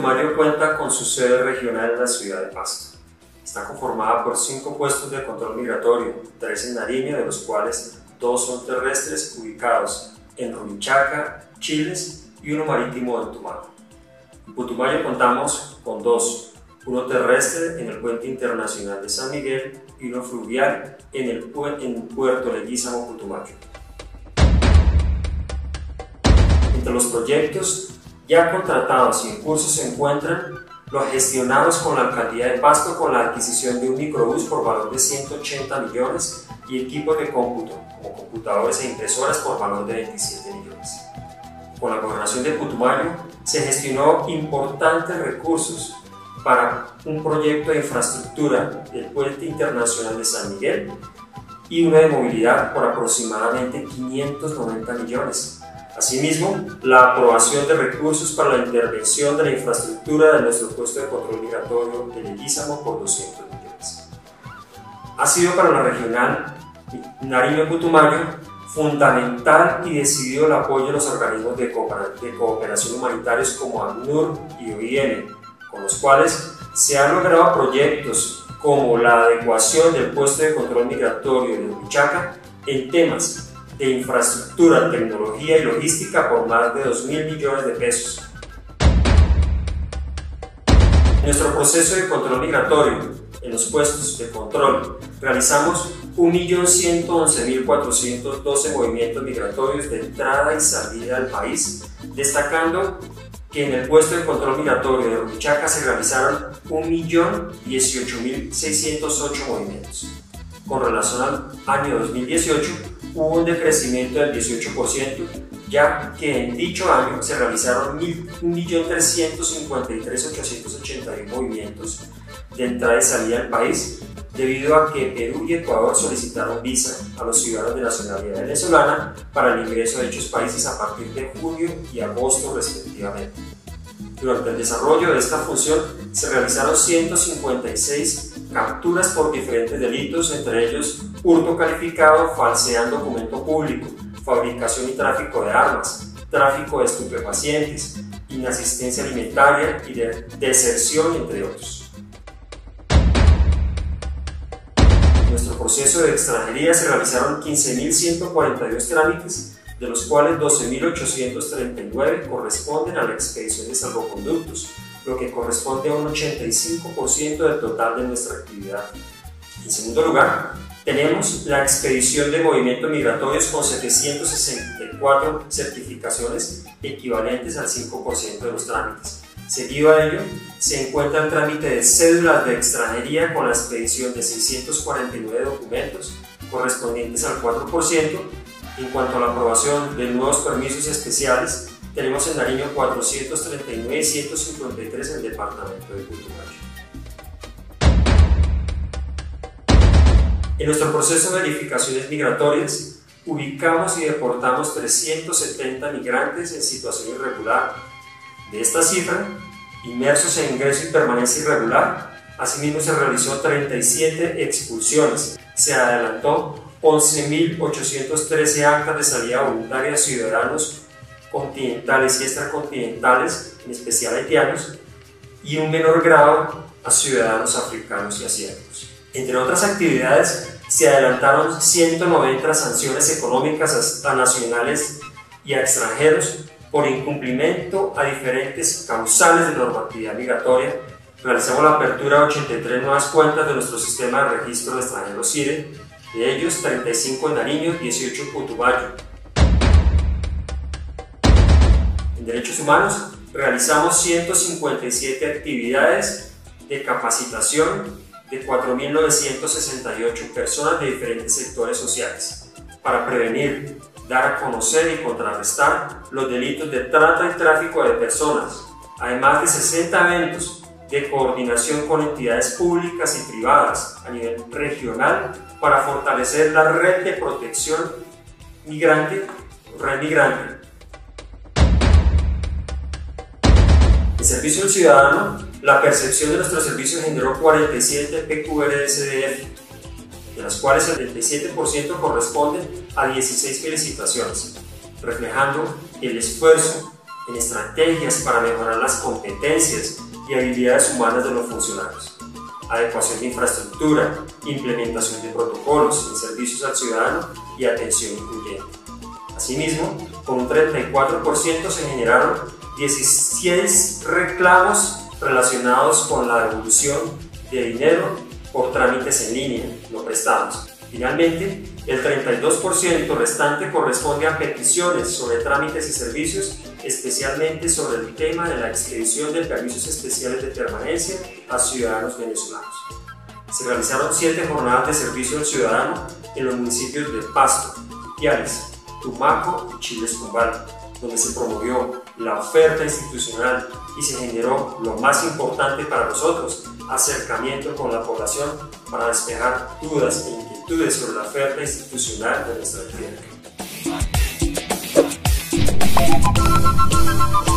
Putumayo cuenta con su sede regional en la ciudad de Pasto. Está conformada por 5 puestos de control migratorio, 3 en Nariño, de los cuales 2 son terrestres ubicados en Rumichaca, Chiles, y 1 marítimo en Tumaco. En Putumayo contamos con 2, uno terrestre en el Puente Internacional de San Miguel y uno fluvial en Puerto Leguízamo, Putumayo. Entre los proyectos ya contratados y en curso se encuentran los gestionados con la Alcaldía de Pasto con la adquisición de un microbús por valor de 180 millones y equipos de cómputo, como computadores e impresoras, por valor de 27 millones. Con la Gobernación de Putumayo se gestionó importantes recursos para un proyecto de infraestructura del Puente Internacional de San Miguel y uno de movilidad por aproximadamente 590 millones. Asimismo, la aprobación de recursos para la intervención de la infraestructura de nuestro puesto de control migratorio de Leguízamo por 200 millones. Ha sido para la regional Nariño-Putumayo fundamental y decidido el apoyo de los organismos de cooperación humanitarios como ACNUR y OIM, con los cuales se han logrado proyectos como la adecuación del puesto de control migratorio de Rumichaca en temas de infraestructura, tecnología y logística por más de 2.000 millones de pesos. En nuestro proceso de control migratorio, en los puestos de control, realizamos 1.111.412 movimientos migratorios de entrada y salida del país, destacando que en el puesto de control migratorio de Rumichaca se realizaron 1.018.608 movimientos. Con relación al año 2018, hubo un decrecimiento del 18%, ya que en dicho año se realizaron 1.353.881 movimientos de entrada y salida del país, debido a que Perú y Ecuador solicitaron visa a los ciudadanos de nacionalidad venezolana para el ingreso a dichos países a partir de junio y agosto respectivamente. Durante el desarrollo de esta función se realizaron 156 capturas por diferentes delitos, entre ellos hurto calificado, falsear documento público, fabricación y tráfico de armas, tráfico de estupefacientes, inasistencia alimentaria y deserción, entre otros. En nuestro proceso de extranjería se realizaron 15.142 trámites, de los cuales 12.839 corresponden a la expedición de salvoconductos, lo que corresponde a un 85% del total de nuestra actividad. En segundo lugar, tenemos la expedición de movimientos migratorios con 764 certificaciones equivalentes al 5% de los trámites. Seguido a ello, se encuentra el trámite de cédulas de extranjería con la expedición de 649 documentos correspondientes al 4%. En cuanto a la aprobación de nuevos permisos especiales, tenemos en Nariño 439 y 153 en el departamento de Putumayo. En nuestro proceso de verificaciones migratorias, ubicamos y deportamos 370 migrantes en situación irregular. De esta cifra, inmersos en ingreso y permanencia irregular, asimismo se realizó 37 expulsiones. Se adelantó 11.813 actas de salida voluntaria a ciudadanos continentales y extracontinentales, en especial haitianos, y un menor grado a ciudadanos africanos y asiáticos. Entre otras actividades, se adelantaron 190 sanciones económicas a nacionales y a extranjeros por incumplimiento a diferentes causales de normatividad migratoria. Realizamos la apertura de 83 nuevas cuentas de nuestro sistema de registro de extranjeros CIRE, de ellos 35 en Nariño, 18 en Putumayo. En Derechos Humanos realizamos 157 actividades de capacitación de 4.968 personas de diferentes sectores sociales para prevenir, dar a conocer y contrarrestar los delitos de trata y tráfico de personas, además de 60 eventos de coordinación con entidades públicas y privadas a nivel regional para fortalecer la red de protección migrante, red migrante. En servicio al ciudadano, la percepción de nuestros servicios generó 47 PQR-SDF, de las cuales el 37% corresponden a 16 felicitaciones, reflejando el esfuerzo en estrategias para mejorar las competencias y habilidades humanas de los funcionarios, adecuación de infraestructura, implementación de protocolos en servicios al ciudadano y atención incluyente. Asimismo, con un 34% se generaron 16 reclamos relacionados con la devolución de dinero por trámites en línea no prestados. Finalmente, el 32% restante corresponde a peticiones sobre trámites y servicios, especialmente sobre el tema de la expedición de permisos especiales de permanencia a ciudadanos venezolanos. Se realizaron 7 jornadas de servicio al ciudadano en los municipios de Pasto, Ipiales, Tumaco y Chiles-Cumbal, donde se promovió la oferta institucional y se generó lo más importante para nosotros, acercamiento con la población para despejar dudas e inquietudes sobre la oferta institucional de nuestra entidad.